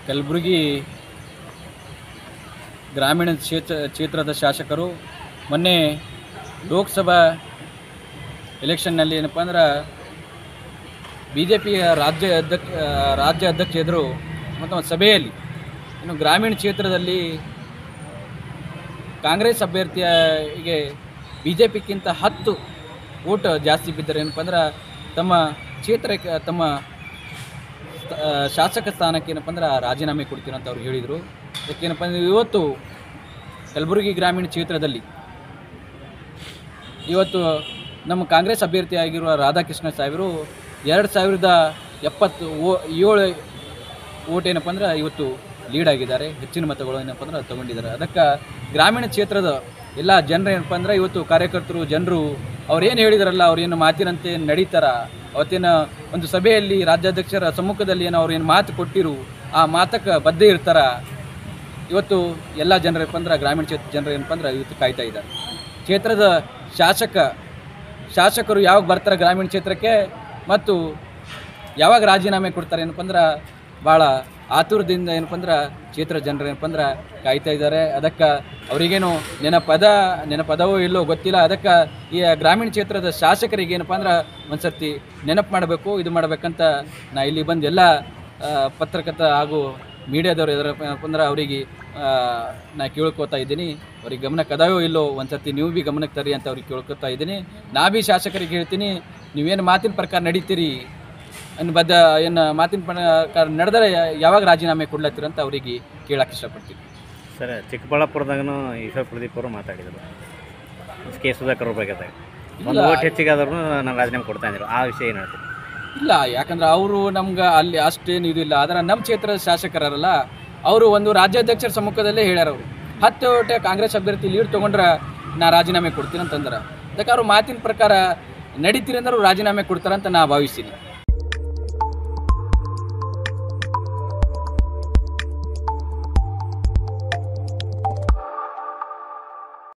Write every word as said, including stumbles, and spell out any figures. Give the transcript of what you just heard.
ಕಲಬುರಗಿ ಗ್ರಾಮೀಣ ಕ್ಷೇತ್ರ ಕ್ಷೇತ್ರದ ಶಾಸಕರು ಮೊನ್ನೆ ಲೋಕಸಭಾ ಎಲೆಕ್ಷನ್ನಲ್ಲಿ ಏನಪ್ಪ ಅಂದ್ರೆ ಬಿ ಜೆ ಪಿಯ ರಾಜ್ಯ ಅಧ್ಯಕ್ಷ ರಾಜ್ಯ ಅಧ್ಯಕ್ಷ ಎದುರು ಮತ್ತು ಸಭೆಯಲ್ಲಿ ಇನ್ನು ಗ್ರಾಮೀಣ ಕ್ಷೇತ್ರದಲ್ಲಿ ಕಾಂಗ್ರೆಸ್ ಅಭ್ಯರ್ಥಿಗೆ ಬಿ ಜೆ ಪಿಗಿಂತ ಹತ್ತು ಓಟ್ ಜಾಸ್ತಿ ಬಿದ್ದರೆ ಏನಪ್ಪ ಅಂದ್ರೆ ತಮ್ಮ ಕ್ಷೇತ್ರಕ್ಕೆ ತಮ್ಮ ಶಾಸಕ ಸ್ಥಾನಕ್ಕೆ ಏನಪ್ಪ ಅಂದ್ರೆ ರಾಜೀನಾಮೆ ಕೊಡ್ತೀನಿ ಅಂತ ಅವ್ರು ಹೇಳಿದರು. ಅದಕ್ಕೇನಪ್ಪ ಅಂದರೆ ಇವತ್ತು ಕಲಬುರಗಿ ಗ್ರಾಮೀಣ ಕ್ಷೇತ್ರದಲ್ಲಿ ಇವತ್ತು ನಮ್ಮ ಕಾಂಗ್ರೆಸ್ ಅಭ್ಯರ್ಥಿಯಾಗಿರುವ ರಾಧಾಕೃಷ್ಣ ಸಾಹೇಬರು ಎರಡು ಸಾವಿರದ ಎಪ್ಪತ್ತು ಓ ಏಳು ಓಟ್ ಏನಪ್ಪ ಅಂದ್ರೆ ಇವತ್ತು ಲೀಡ್ ಆಗಿದ್ದಾರೆ, ಹೆಚ್ಚಿನ ಮತಗಳು ಏನಪ್ಪ ಅಂದ್ರೆ ತೊಗೊಂಡಿದ್ದಾರೆ. ಅದಕ್ಕೆ ಗ್ರಾಮೀಣ ಕ್ಷೇತ್ರದ ಎಲ್ಲ ಜನರು ಏನಪ್ಪ ಅಂದ್ರೆ ಇವತ್ತು ಕಾರ್ಯಕರ್ತರು ಜನರು ಅವ್ರೇನು ಹೇಳಿದಾರಲ್ಲ, ಅವ್ರೇನು ಮಾತಿನಂತೆ ನಡೀತಾರ, ಅವತ್ತೇನು ಒಂದು ಸಭೆಯಲ್ಲಿ ರಾಜ್ಯಾಧ್ಯಕ್ಷರ ಸಮ್ಮುಖದಲ್ಲಿ ಏನೋ ಅವ್ರೇನು ಮಾತು ಕೊಟ್ಟಿರು ಆ ಮಾತಕ್ಕೆ ಬದ್ಧ ಇರ್ತಾರ. ಇವತ್ತು ಎಲ್ಲ ಜನರಪ್ಪ ಅಂದ್ರೆ ಗ್ರಾಮೀಣ ಕ್ಷೇತ್ರ ಜನರು ಏನಪ್ಪ ಅಂದ್ರೆ ಇವತ್ತು ಕಾಯ್ತಾ ಇದ್ದಾರೆ. ಕ್ಷೇತ್ರದ ಶಾಸಕ ಶಾಸಕರು ಯಾವಾಗ ಬರ್ತಾರೆ ಗ್ರಾಮೀಣ ಕ್ಷೇತ್ರಕ್ಕೆ ಮತ್ತು ಯಾವಾಗ ರಾಜೀನಾಮೆ ಕೊಡ್ತಾರೆ ಏನಪ್ಪ ಅಂದ್ರೆ ಭಾಳ ಆತುರದಿಂದ ಏನಪ್ಪ ಅಂದ್ರೆ ಕ್ಷೇತ್ರ ಜನರು ಏನಪ್ಪ ಅಂದ್ರೆ ಕಾಯ್ತಾ ಇದ್ದಾರೆ. ಅದಕ್ಕೆ ಅವರಿಗೇನು ನೆನಪದ ನೆನಪದವೋ ಇಲ್ಲೋ ಗೊತ್ತಿಲ್ಲ. ಅದಕ್ಕೆ ಈ ಗ್ರಾಮೀಣ ಕ್ಷೇತ್ರದ ಶಾಸಕರಿಗೆ ಏನಪ್ಪ ಅಂದ್ರೆ ಒಂದು ಸರ್ತಿ ನೆನಪು ಮಾಡಬೇಕು, ಇದು ಮಾಡಬೇಕಂತ ನಾ ಇಲ್ಲಿ ಬಂದು ಎಲ್ಲ ಪತ್ರಕರ್ತ ಹಾಗೂ ಮೀಡಿಯಾದವ್ರು ಏನಪ್ಪ ಅಂದ್ರೆ ಅವರಿಗೆ ನಾ ಕೇಳ್ಕೊತಾ ಇದ್ದೀನಿ. ಅವ್ರಿಗೆ ಗಮನಕ್ಕೆ ಅದಾವೋ ಇಲ್ಲೋ ಒಂದು ಸರ್ತಿ ನೀವು ಭೀ ಗಮನಕ್ಕೆ ತರ್ರಿ ಅಂತ ಅವ್ರಿಗೆ ಕೇಳ್ಕೊತಾ ಇದ್ದೀನಿ. ನಾ ಭೀ ಶಾಸಕರಿಗೆ ಹೇಳ್ತೀನಿ, ನೀವೇನು ಮಾತಿನ ಪ್ರಕಾರ ನಡೀತೀರಿ ಅನ್ನು ಬದ್ಧ ಏನು ಮಾತಿನ ಪ್ರಕಾರ ನಡೆದರೆ ಯಾವಾಗ ರಾಜೀನಾಮೆ ಕೊಡ್ಲತ್ತೀರ ಅಂತ ಅವರಿಗೆ ಕೇಳಕ್ಕೆ ಇಷ್ಟಪಡ್ತೀವಿ. ಸರ್, ಚಿಕ್ಕಬಳ್ಳಾಪುರದಾಗೂ ಈಶ್ವರ್ ಪ್ರದೀಪ್ ಅವರು ಮಾತಾಡಿದರು ಕೆ ಸುಧಾಕರ್ ಅವ್ರ ಬಗ್ಗೆ. ಒಂದು ಓಟ್ ಹೆಚ್ಚಿಗೆ ಆದ್ರೂ ನಾನು ರಾಜೀನಾಮೆ ಕೊಡ್ತಾ ಇದ್ರು, ಆ ವಿಷಯ ಏನು ಹೇಳ್ತೀನಿ? ಇಲ್ಲ, ಯಾಕಂದ್ರೆ ಅವರು ನಮ್ಗೆ ಅಲ್ಲಿ ಅಷ್ಟೇನು ಇದು ಇಲ್ಲ. ಆದರೆ ನಮ್ಮ ಕ್ಷೇತ್ರದ ಶಾಸಕರಲ್ಲ, ಅವರು ಒಂದು ರಾಜ್ಯಾಧ್ಯಕ್ಷರ ಸಮ್ಮುಖದಲ್ಲೇ ಹೇಳ್ಯಾರ. ಅವರು ಹತ್ತು ಓಟ ಕಾಂಗ್ರೆಸ್ ಅಭ್ಯರ್ಥಿ ಲೀಡ್ ತೊಗೊಂಡ್ರೆ ನಾ ರಾಜೀನಾಮೆ ಕೊಡ್ತೀನಿ ಅಂತಂದ್ರೆ, ಅದಕ್ಕೆ ಅವರು ಮಾತಿನ ಪ್ರಕಾರ ನಡೀತೀರಿ ಅಂದ್ರೆ ರಾಜೀನಾಮೆ ಕೊಡ್ತಾರಂತ ನಾ ಭಾವಿಸ್ತೀನಿ.